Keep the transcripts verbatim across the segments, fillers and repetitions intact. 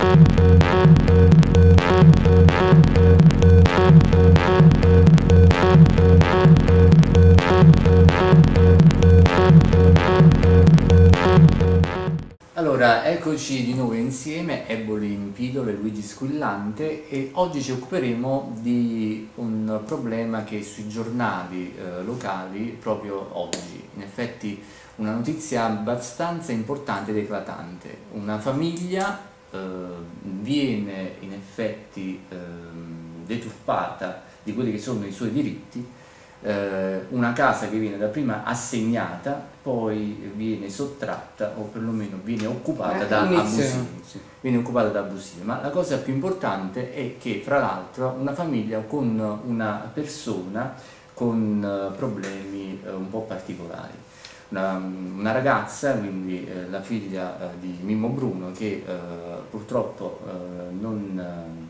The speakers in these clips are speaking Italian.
Allora, eccoci di nuovo insieme, Eboli in pillole, Luigi Squillante, e oggi ci occuperemo di un problema che è sui giornali eh, locali proprio oggi. In effetti una notizia abbastanza importante ed eclatante. Una famiglia eh, viene in effetti eh, deturpata di quelli che sono i suoi diritti. Una casa che viene dapprima assegnata, poi viene sottratta o perlomeno viene occupata eh, da abusivi. Sì. Viene occupata da abusivi. Ma la cosa più importante è che, fra l'altro, una famiglia con una persona con problemi un po' particolari. Una, una ragazza, quindi eh, la figlia eh, di Mimmo Bruno, che eh, purtroppo eh, non...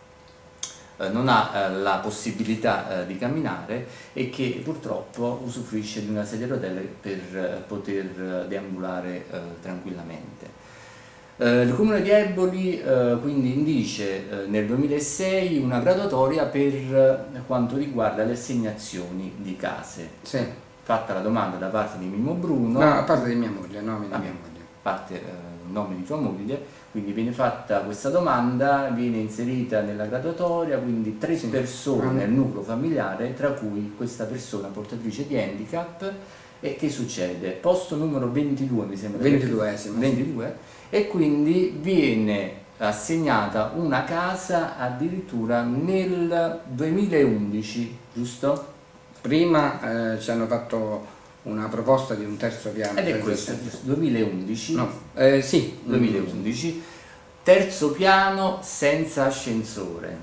non ha eh, la possibilità eh, di camminare e che purtroppo usufruisce di una sedia a rotelle per eh, poter eh, deambulare eh, tranquillamente. Eh, il Comune di Eboli eh, quindi indice eh, nel duemilasei una graduatoria per eh, quanto riguarda le assegnazioni di case. Sì. Fatta la domanda da parte di Mimmo Bruno. No, a parte di mia moglie, no, di mia Vabbè, moglie. parte eh, il nome di tua moglie. Quindi viene fatta questa domanda, viene inserita nella graduatoria, quindi tre sì. persone nel nucleo familiare, tra cui questa persona portatrice di handicap. E che succede? Posto numero ventidue, mi sembra. ventiduesimo. ventidue, e quindi viene assegnata una casa addirittura nel duemilaundici, giusto? Prima eh, ci hanno fatto una proposta di un terzo piano. Ed è questo, duemilaundici? No, eh, sì, duemilaundici, terzo piano senza ascensore.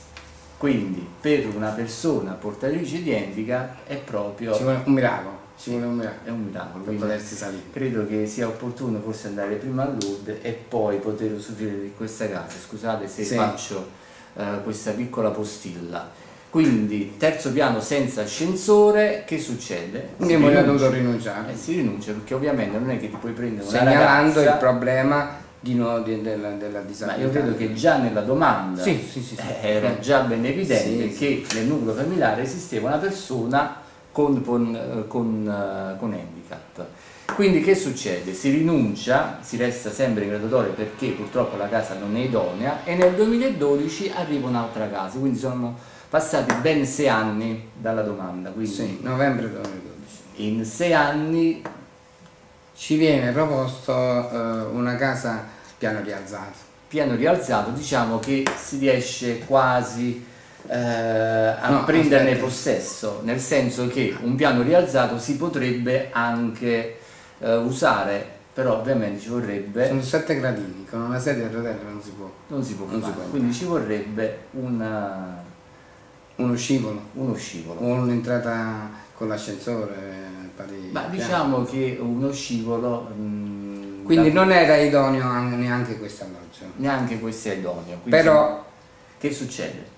Quindi per una persona portatrice di handicap è proprio... Ci vuole un miracolo. Ci vuole un miracolo. È un miracolo. Per potersi salire. Credo che sia opportuno forse andare prima a Lourdes e poi poter usufruire di questa casa. Scusate se sì. faccio uh, questa piccola postilla. Quindi terzo piano senza ascensore, che succede? Mia moglie ha dovuto rinunciare. Eh, si rinuncia perché ovviamente non è che ti puoi prendere una segnalando ragazza... il problema di no, di, della, della disabilità. Ma io credo che già nella domanda sì, sì, sì, sì. era già ben evidente sì, che sì. nel nucleo familiare esisteva una persona con, con, con, con handicap. Quindi che succede? Si rinuncia, si resta sempre in graduatoria perché purtroppo la casa non è idonea, e nel duemiladodici arriva un'altra casa, quindi sono passati ben sei anni dalla domanda. Quindi sì, novembre duemiladodici. In sei anni ci viene proposto eh, una casa piano rialzato. Piano rialzato, diciamo che si riesce quasi eh, a no, prenderne aspetta. possesso, nel senso che un piano rialzato si potrebbe anche eh, usare, però ovviamente ci vorrebbe... Sono sette gradini, con una sedia a rotelle non si può. Non si può non fare, si può quindi ci vorrebbe una... uno scivolo. Uno scivolo. O un'entrata con l'ascensore. Ma diciamo che uno scivolo... Mh, quindi non era idoneo neanche questo alloggio. Neanche questo è idoneo. Però... Che succede?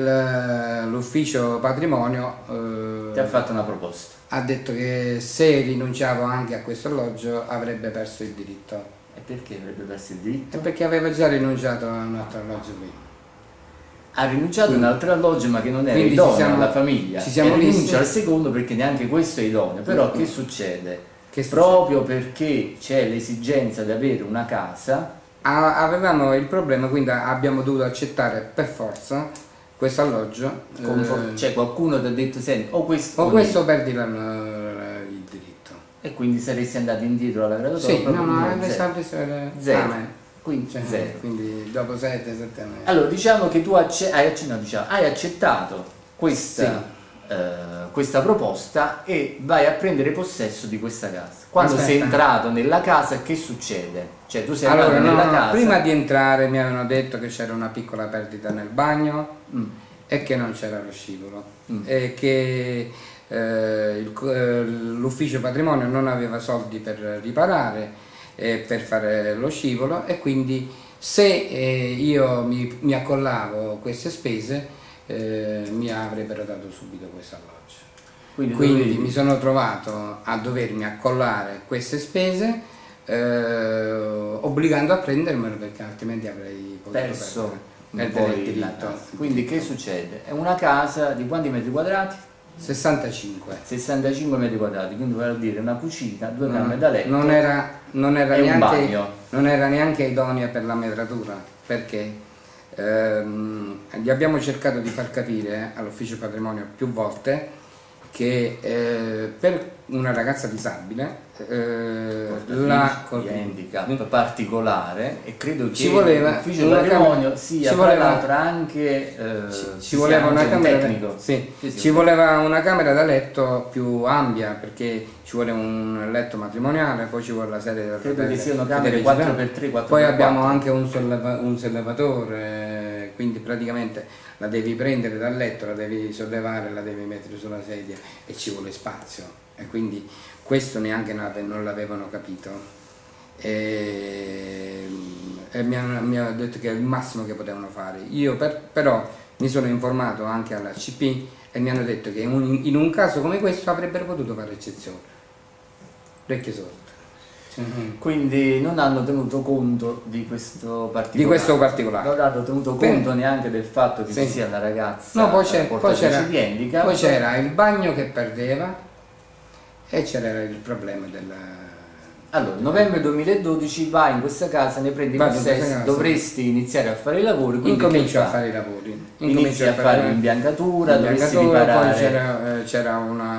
L'ufficio patrimonio eh, ti ha fatto una proposta. Ha detto che se rinunciavo anche a questo alloggio avrebbe perso il diritto. E perché avrebbe perso il diritto? E perché aveva già rinunciato a un altro alloggio prima. Ha rinunciato a un altro alloggio ma che non era idoneo siamo, alla famiglia, ci siamo e rinuncia visti. al secondo perché neanche questo è idoneo. Però che succede? Che Proprio perché c'è l'esigenza di avere una casa, avevamo il problema, quindi abbiamo dovuto accettare per forza questo alloggio. eh, cioè qualcuno ti ha detto senti, o questo o questo perdi la, la, il diritto, e quindi saresti andato indietro alla graduatoria. Sì, no, no, no, zero. Zero. zero. Quindi, cioè, zero. quindi dopo sette sette anni. Allora diciamo che tu acce hai, no, diciamo, hai accettato questa, sì. eh, questa proposta e vai a prendere possesso di questa casa. Quando Aspetta. sei entrato nella casa, che succede? Cioè tu sei allora, entrato no, nella no, casa... Prima di entrare mi avevano detto che c'era una piccola perdita nel bagno mm. e che non c'era lo scivolo mm. e che eh, l'ufficio patrimonio non aveva soldi per riparare e per fare lo scivolo, e quindi se eh, io mi, mi accollavo queste spese eh, mi avrebbero dato subito questo alloggio. Quindi, quindi mi sono trovato a dovermi accollare queste spese eh, obbligando a prendermelo perché altrimenti avrei potuto perso perdere il poi la diritto. casa. Quindi che succede? È una casa di quanti metri quadrati? sessantacinque. sessantacinque metri quadrati, quindi vuol dire una cucina, due No, camere da letto. non era, non era e un neanche, bagno. non era neanche idonea per la metratura, perché ehm, gli abbiamo cercato di far capire all'ufficio patrimonio più volte che eh, per una ragazza disabile eh, la di handicap particolare, e credo ci che voleva l'ufficio una patrimonio camera- sia ci tra voleva- l'altro anche eh, ci, ci ci sia voleva una anche un camera tecnico. sì, Sì, sì, ci un voleva una camera da letto più ampia, perché ci vuole un letto matrimoniale, poi ci vuole la serie da Credo che poter- siano poter camere girare. quattro per tre, quattro Poi per abbiamo quattro. anche un, solleva- un sollevatore, quindi praticamente la devi prendere dal letto, la devi sollevare, la devi mettere sulla sedia e ci vuole spazio, e quindi questo neanche non l'avevano capito, e, e mi, hanno, mi hanno detto che è il massimo che potevano fare. Io per, però mi sono informato anche alla C P e mi hanno detto che un, in un caso come questo avrebbero potuto fare eccezione. Orecchie sorte. Quindi non hanno tenuto conto di questo particolare. Di questo particolare. Non hanno tenuto conto neanche del fatto che Sì. ci sia la ragazza No, poi c'era, poi portatrice c'era, di handicap. poi c'era il bagno che perdeva e c'era il problema del... Allora, novembre duemiladodici vai in questa casa, ne prendi Vado in questa possesso, casa. dovresti iniziare a fare i lavori, quindi Incomincio che a fai? fare i lavori. Inizi a fare l'imbiancatura, dovresti l'imbiancatura, poi riparare. c'era, eh, c'era una,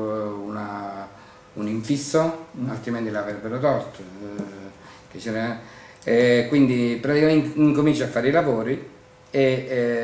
una, un infisso, Mm. altrimenti l'avrebbero tolto. eh, che c'era, eh, quindi praticamente incomincio a fare i lavori e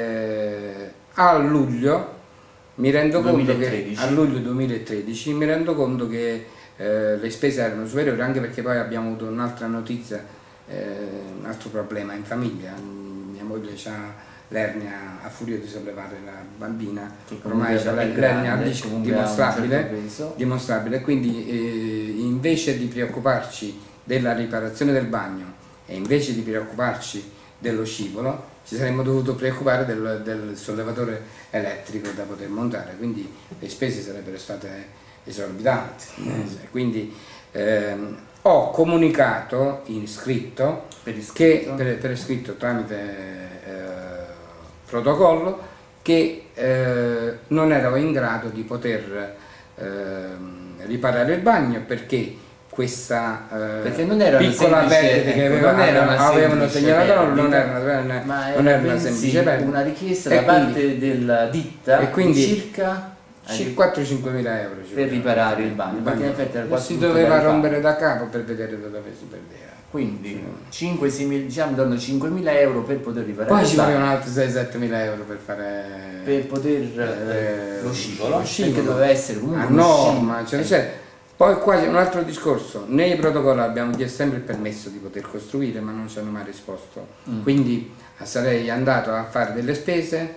eh, a luglio mi rendo conto che duemilatredici. a luglio duemilatredici mi rendo conto che eh, le spese erano superiori, anche perché poi abbiamo avuto un'altra notizia, eh, un altro problema in famiglia. Mia moglie ha l'ernia, a furia di sollevare la bambina, Che comunque ormai c'è è l'ernia grande, dis- comunque ha un dimostrabile, certo peso. dimostrabile, quindi eh, invece di preoccuparci della riparazione del bagno e invece di preoccuparci dello scivolo, ci saremmo dovuto preoccupare del, del sollevatore elettrico da poter montare, quindi le spese sarebbero state esorbitanti. Quindi ehm, ho comunicato in scritto, Per iscritto. che, per, per iscritto tramite eh, protocollo, che eh, non ero in grado di poter ehm, riparare il bagno perché questa eh, Perché non era una piccola semplice- perdita che ecco, aveva- non era una avevano semplice segnalato non perdita, era, non era, ma non era una bensì semplice perdita, una richiesta E da quindi- parte della ditta e quindi di circa quattro-cinque mila euro ci per voleva. riparare il bagno, perché in effetti era E quasi si tutto da doveva rifare. rompere da capo per vedere dove si perdeva. Quindi cinque sei mila, diciamo intorno a cinquemila euro per poter riparare Poi il ci bagno, volevano altri sei sette mila euro per fare per poter eh, eh, lo scivolo, lo scivolo. perché doveva essere comunque a uno norma, scivolo. eccetera, eccetera. Poi qua c'è un altro discorso, nei protocolli abbiamo chiesto sempre il permesso di poter costruire, ma non ci hanno mai risposto, Mm. quindi sarei andato a fare delle spese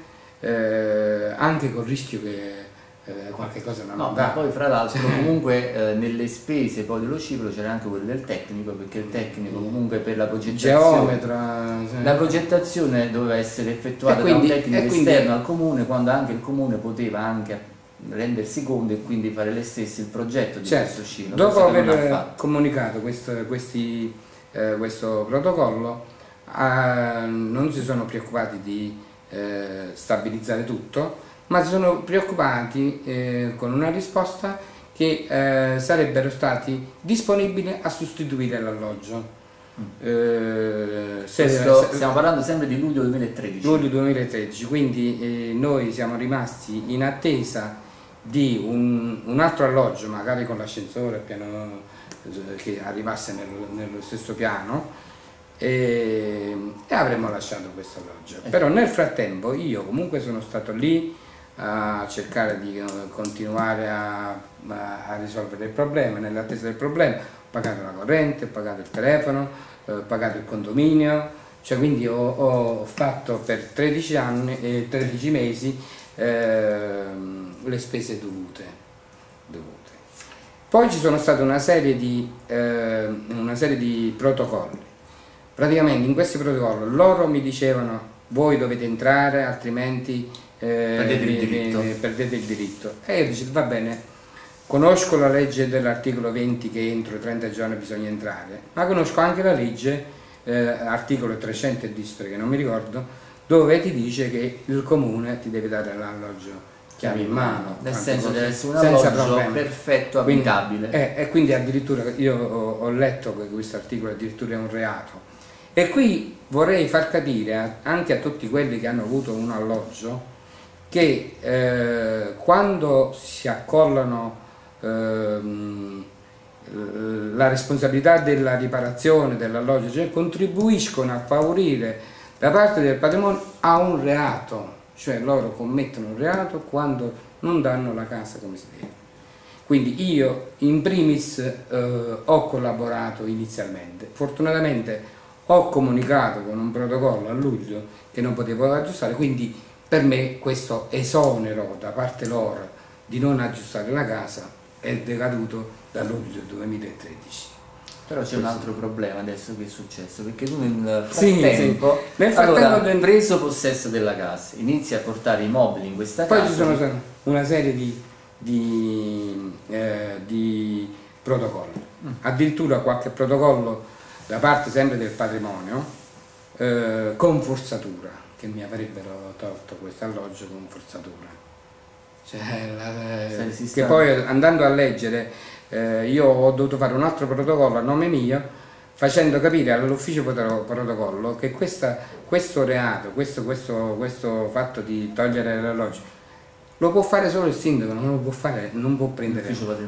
eh, anche col rischio che eh, qualche cosa non No, ma andava. poi fra l'altro comunque eh, nelle spese poi dello scivolo c'era anche quello del tecnico, perché il tecnico comunque per la progettazione, Geometra, sì. la progettazione doveva essere effettuata E quindi- da un tecnico e quindi- esterno al comune, quando anche il comune poteva anche rendersi conto e quindi fare le stesse il progetto di Certo, questo scivolo. dopo cosa che non ha aver fatto. comunicato questo, questi, eh, questo protocollo, eh, non si sono preoccupati di eh, stabilizzare tutto, ma si sono preoccupati eh, con una risposta che eh, sarebbero stati disponibili a sostituire l'alloggio. Eh, se- Questo- se- stiamo parlando sempre di luglio duemilatredici. luglio duemilatredici, quindi eh, noi siamo rimasti in attesa di un, un altro alloggio, magari con l'ascensore piano, eh, che arrivasse nel- nello stesso piano, e, e avremmo lasciato questo alloggio. Però nel frattempo io comunque sono stato lì a cercare di eh, continuare a, a- a risolvere il problema, nell'attesa del problema. Ho pagato la corrente, ho pagato il telefono, eh, ho pagato il condominio, cioè quindi ho, ho fatto per tredici anni e tredici mesi ehm, le spese dovute, dovute. Poi ci sono state una serie di, ehm, una serie di protocolli. Praticamente in questi protocolli loro mi dicevano: voi dovete entrare, altrimenti eh, Perdete il vi- diritto. vi- perdete il diritto. E io dicevo: va bene, conosco la legge dell'articolo venti che entro trenta giorni bisogna entrare, ma conosco anche la legge, eh, articolo trecento e dis perché non mi ricordo, dove ti dice che il comune ti deve dare l'alloggio chiave in mano, nel senso deve essere un senza alloggio problemi. perfetto, Quindi, abitabile. eh, e quindi addirittura io ho, ho letto che questo articolo addirittura è un reato. E qui vorrei far capire a, anche a tutti quelli che hanno avuto un alloggio che eh, quando si accollano ehm, la responsabilità della riparazione dell'alloggio, cioè contribuiscono a favorire da parte del patrimonio a un reato, cioè loro commettono un reato quando non danno la casa come si deve. Quindi io in primis eh, ho collaborato inizialmente, fortunatamente ho comunicato con un protocollo a luglio che non potevo aggiustare, quindi per me questo esonero da parte loro di non aggiustare la casa è decaduto da luglio duemilatredici. Però c'è un altro problema adesso che è successo, perché tu nel frattempo, sì, sì. Nel frattempo allora, del... preso possesso della casa, inizi a portare i mobili in questa Poi casa. Poi ci sono una serie di, di, eh, di protocolli, mm. addirittura qualche protocollo da parte sempre del patrimonio eh, con forzatura, che mi avrebbero tolto questo alloggio con forzatura. Cioè, la, eh, che poi andando a leggere eh, io ho dovuto fare un altro protocollo a nome mio facendo capire all'ufficio protocollo che questa, questo reato, questo, questo, questo fatto di togliere l'alloggio lo può fare solo il sindaco, non lo può fare, non può prendere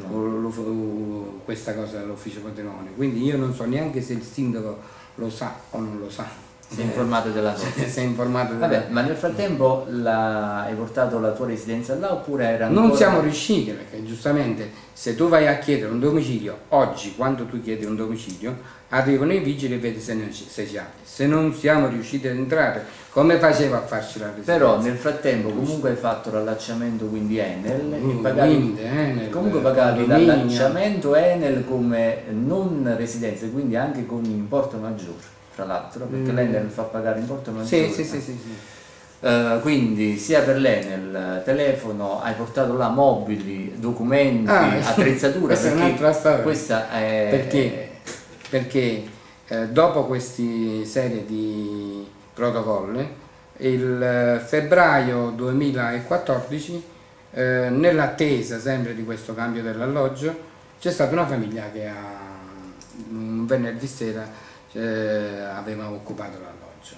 questa cosa dall'ufficio patrimonio. Quindi io non so neanche se il sindaco lo sa o non lo sa. Si è informato della cosa. Si è informato della... Vabbè, ma nel frattempo la... hai portato la tua residenza là oppure era ancora... Non siamo riusciti, perché giustamente se tu vai a chiedere un domicilio, oggi quando tu chiedi un domicilio, arrivano i vigili e vedi se, non ci, se siamo. Se non siamo riusciti ad entrare, come faceva a farci la residenza? Però nel frattempo comunque hai fatto l'allacciamento quindi Enel, uh, e pagavi, quindi, Enel comunque pagavi l'allacciamento Enel come non residenza, quindi anche con importo maggiore. Tra l'altro, perché mm. l'Enel fa pagare importo maggiore. Sì, sì, sì, sì, sì. Uh, quindi sia per l'Enel, telefono, hai portato là mobili, documenti, ah, attrezzatura. Questa è un'altra storia. Questa è... Perché, perché eh, dopo queste serie di protocolli, il febbraio duemilaquattordici, eh, nell'attesa sempre di questo cambio dell'alloggio, c'è stata una famiglia che ha, un venerdì sera, Eh, aveva occupato l'alloggio.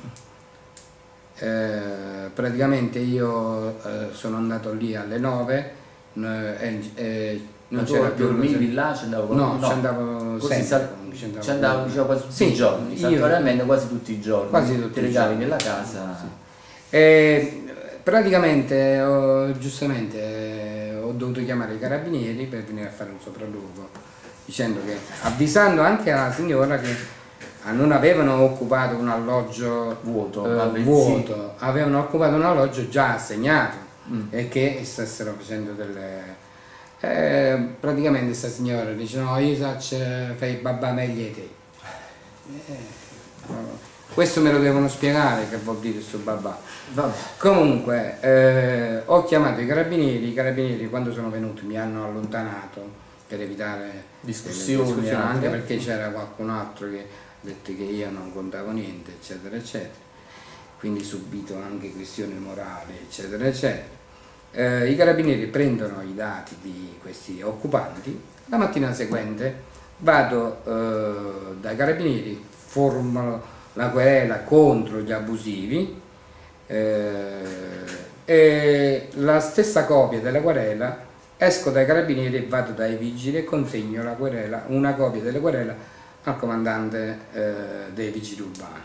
Eh, praticamente io eh, sono andato lì alle nove eh, e eh, non c'era più. Dormivi là? Ci andavo no, no, ci andavo sempre. Ci andavo diciamo, quasi tutti sì, i giorni, saltuariamente quasi tutti i giorni. Quasi tutti ti recavi nella casa. Sì. E, praticamente, ho, giustamente, eh, ho dovuto chiamare i carabinieri per venire a fare un sopralluogo, dicendo che, avvisando anche alla signora che non avevano occupato un alloggio vuoto, eh, vuoto avevano occupato un alloggio già assegnato mm. e che stessero facendo delle... Eh, praticamente questa signora dice no, io faccio fai babà meglio te. Eh, questo me lo devono spiegare che vuol dire questo babà. Vabbè. Comunque eh, ho chiamato i carabinieri, i carabinieri quando sono venuti mi hanno allontanato per evitare discussioni, discussioni anche perché c'era qualcun altro che detto che io non contavo niente, eccetera, eccetera, quindi subito anche questioni morali, eccetera, eccetera. Eh, I carabinieri prendono i dati di questi occupanti, la mattina seguente vado eh, dai carabinieri, formalo la querela contro gli abusivi eh, e la stessa copia della querela esco dai carabinieri e vado dai vigili e consegno la querela, una copia della querela al comandante eh, dei vigili urbani.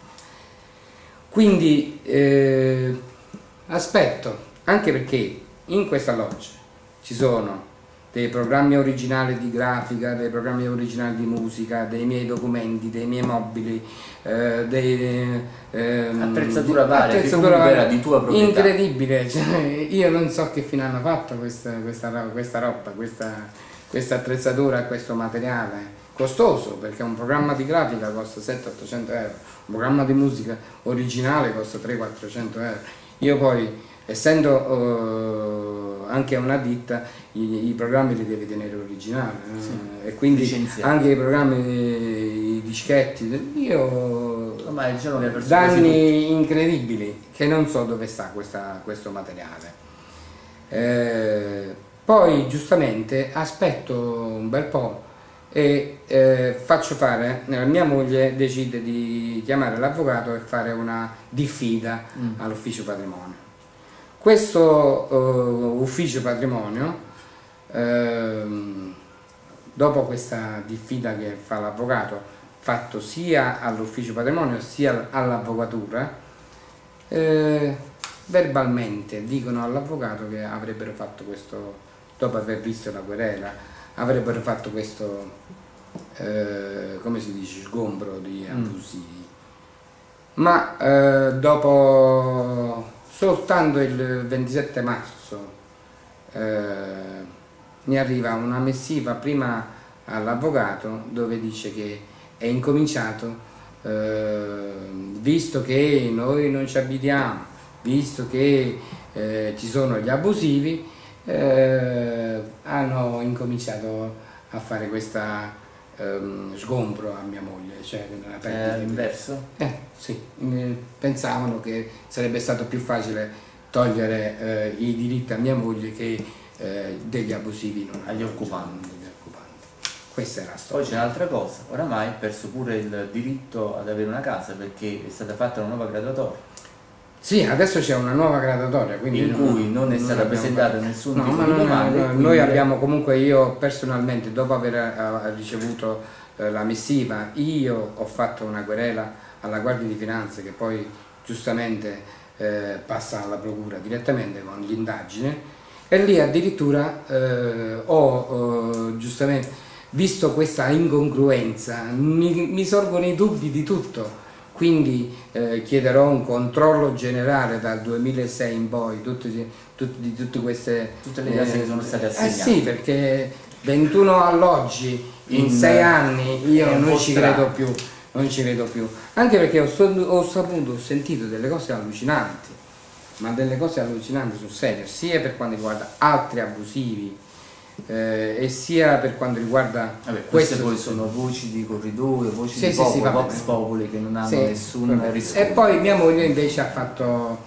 Quindi eh, aspetto, anche perché in questa loggia ci sono dei programmi originali di grafica, dei programmi originali di musica, dei miei documenti, dei miei mobili, eh, dei, eh, attrezzatura varia, attrezzatura varia di tua proprietà. Incredibile, cioè, io non so che fine hanno fatto questa, questa, questa roba, questa, questa attrezzatura, questo materiale costoso, perché un programma di grafica costa settecento ottocento euro, un programma di musica originale costa trecento quattrocento euro. Io poi, essendo uh, anche a una ditta i, i programmi li deve tenere originali, eh? Sì. E quindi Licenziati. anche i programmi, i dischetti, io Ormai diciamo che le persone danni incredibili che non so dove sta questa, questo materiale. Eh, poi giustamente aspetto un bel po' e eh, faccio fare, eh, mia moglie decide di chiamare l'avvocato e fare una diffida mm. all'ufficio patrimonio. Questo uh, ufficio patrimonio, eh, dopo questa diffida che fa l'avvocato, fatto sia all'ufficio patrimonio sia all'avvocatura, eh, verbalmente dicono all'avvocato che avrebbero fatto questo, dopo aver visto la querela, avrebbero fatto questo, eh, come si dice, sgombro di abusivi. Mm. Ma eh, dopo soltanto il ventisette marzo eh, mi arriva una missiva prima all'avvocato dove dice che è incominciato, eh, visto che noi non ci abitiamo, visto che eh, ci sono gli abusivi, Eh, hanno incominciato a fare questa ehm, sgombro a mia moglie, cioè eh, inverso? Eh, sì, pensavano che sarebbe stato più facile togliere eh, i diritti a mia moglie che eh, degli abusivi non agli occupanti. Degli occupanti. Questa è la storia. Poi c'è un'altra cosa, oramai ha perso pure il diritto ad avere una casa perché è stata fatta una nuova graduatoria. Sì, adesso c'è una nuova graduatoria, quindi in non, cui non è stata presentata nessun no, tipo di domanda. Quindi... Noi abbiamo comunque, io personalmente, dopo aver ricevuto eh, la missiva, io ho fatto una querela alla Guardia di Finanza che poi giustamente eh, passa alla procura direttamente con l'indagine, e lì addirittura eh, ho eh, giustamente visto questa incongruenza, mi, mi sorgono i dubbi di tutto. Quindi eh, chiederò un controllo generale dal duemilasei in poi tutti, tutti, di tutte queste tutte le case eh, che sono state assegnate. Eh sì, perché ventuno alloggi in, in sei anni io non ci credo più, non ci credo più. Anche perché ho, ho saputo, ho sentito delle cose allucinanti, ma delle cose allucinanti sul serio, sia per quanto riguarda altri abusivi, Eh, e sia per quando riguarda Vabbè, queste poi sono voci di corridoio, voci sì, di popolo, sì, sì, vox populi che non hanno sì, nessun riscontro. E poi mia moglie invece ha fatto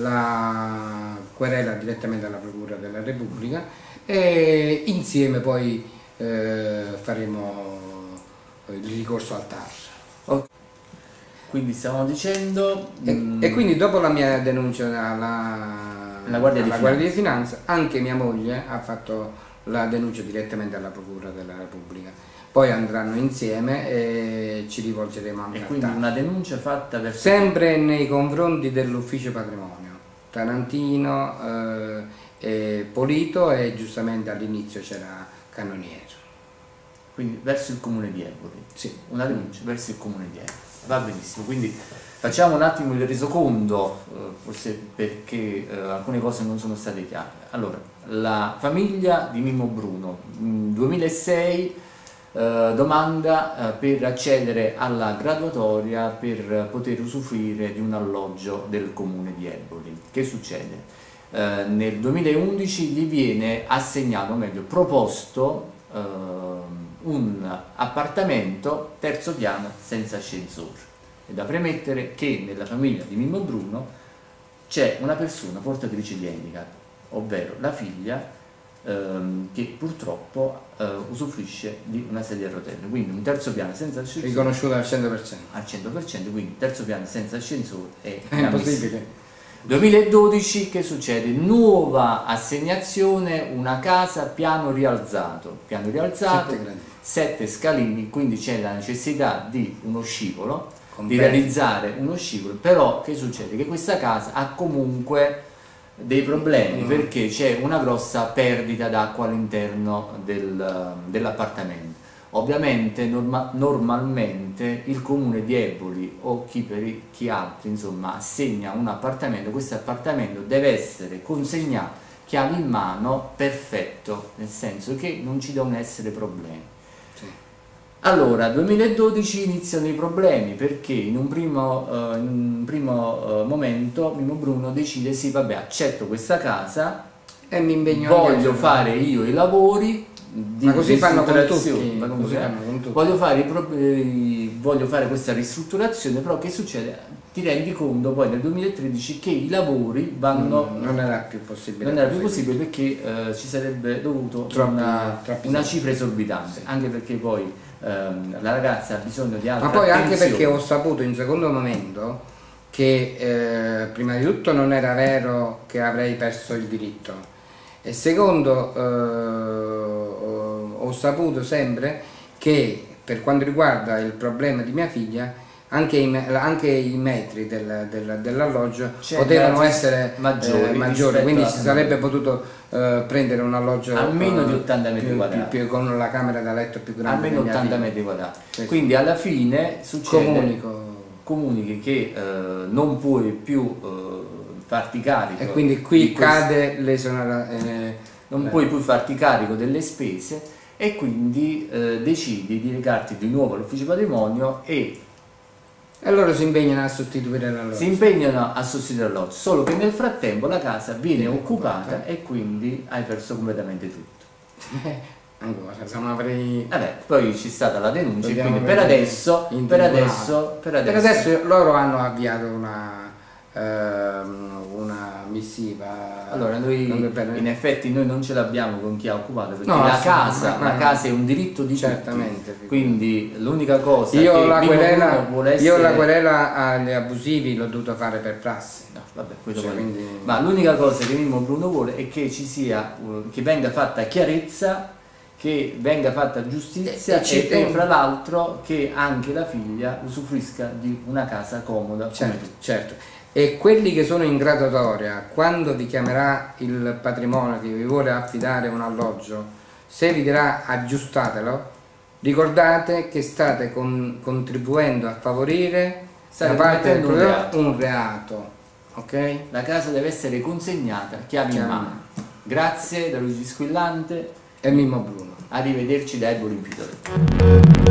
la querela direttamente alla Procura della Repubblica e insieme poi eh, faremo il ricorso al T A R. Okay. Quindi stiamo dicendo... E, mh, e quindi dopo la mia denuncia alla, alla Guardia, alla di, Guardia di Finanza, anche mia moglie ha fatto la denuncia direttamente alla Procura della Repubblica. Poi andranno insieme e ci rivolgeremo anche e quindi una denuncia fatta verso... sempre nei confronti dell'ufficio patrimonio Tarantino eh, e Polito, e giustamente all'inizio c'era Cannoniero. Quindi verso il comune di Eboli. Sì. Una denuncia verso il comune di Eboli. Va benissimo, quindi facciamo un attimo il resoconto, eh, forse perché eh, alcune cose non sono state chiare. Allora, la famiglia di Mimmo Bruno, duemilasei, eh, domanda eh, per accedere alla graduatoria per poter usufruire di un alloggio del comune di Eboli. Che succede? Eh, nel duemilaundici gli viene assegnato, o meglio proposto, eh, un appartamento terzo piano senza ascensore. È da premettere che nella famiglia di Mimmo Bruno c'è una persona portatrice di handicap, ovvero la figlia ehm, che purtroppo eh, usufruisce di una sedia a rotelle, quindi un terzo piano senza ascensore. Riconosciuta al cento per cento. Al cento per cento, quindi terzo piano senza ascensore è, è impossibile. duemiladodici, che succede? Nuova assegnazione, una casa piano rialzato, piano rialzato, sette, sette scalini, quindi c'è la necessità di uno scivolo, di realizzare uno scivolo, però che succede? Che questa casa ha comunque dei problemi, mm. perché c'è una grossa perdita d'acqua all'interno del, dell'appartamento. Ovviamente norma, normalmente il comune di Eboli o chi, per, chi altri insomma assegna un appartamento, questo appartamento deve essere consegnato chiave in mano perfetto, nel senso che non ci devono essere problemi. Allora, duemiladodici iniziano i problemi perché in un primo, uh, in un primo uh, momento Mimmo Bruno decide sì, vabbè, accetto questa casa, e mi impegno voglio anche fare io i lavori di ma così fanno con ristrutturazione, tutti, ma così comunque, fanno con tutti. voglio fare, i pro- eh, voglio fare questa ristrutturazione, però che succede? Ti rendi conto poi nel duemilatredici che i lavori vanno Mm, non era più possibile, non era più possibile perché eh, ci sarebbe dovuto Troppi- una, troppi una soldi. cifra esorbitante, anche perché poi ehm, la ragazza ha bisogno di altre Ma poi anche attenzioni. perché ho saputo in secondo momento che eh, prima di tutto non era vero che avrei perso il diritto e secondo eh, ho, ho saputo sempre che per quanto riguarda il problema di mia figlia anche i, me- anche i metri del- del- dell'alloggio Cioè, potevano grazie, essere maggiori eh, maggiori, rispetto quindi a- si sarebbe potuto eh, prendere un alloggio Almeno eh, di ottanta metri più- quadrati. più- più- con la camera da letto più grande almeno di mia ottanta figlia. metri quadrati. Sì. Quindi alla fine succede Comunico. comunichi che eh, non puoi più eh, farti carico E quindi qui di questi- cade l'esonera, eh, non eh, puoi più farti carico delle spese e quindi eh, decidi di recarti di nuovo all'ufficio patrimonio e e loro si impegnano a sostituire l'alloggio. si impegnano a sostituire l'alloggio, solo che nel frattempo la casa viene Viene occupata occupata. e quindi hai perso completamente tutto. Ancora, siamo avrei... Vabbè, poi c'è stata la denuncia, e Dobbiamo quindi per vedere adesso, in per tribunale. adesso, per Per adesso, adesso loro hanno avviato una, ehm, una missiva. allora noi Come per- in effetti noi non ce l'abbiamo con chi ha occupato perché No, la assolutamente, casa, ma- la casa è un diritto di Certamente, tutti, quindi l'unica cosa Io che la, Mimmo querela, Bruno vuole essere... io la querela agli abusivi l'ho dovuta fare per prassi. No, vabbè, quello Cioè, poi- quindi- ma l'unica cosa che Mimmo Bruno vuole è che ci sia, uh, che venga fatta chiarezza, che venga fatta giustizia E- e ci e, tengo- fra l'altro che anche la figlia usufruisca di una casa comoda come Certo, tutti. certo. E quelli che sono in graduatoria, quando vi chiamerà il patrimonio che vi vuole affidare un alloggio, se vi dirà aggiustatelo, ricordate che state con- contribuendo a favorire State da parte del commettendo un proprietario reato. un reato. Ok? La casa deve essere consegnata chiave in Chiave in mano. Grazie da Luigi Squillante, E Mimmo Bruno. arrivederci da Eboli Impidore.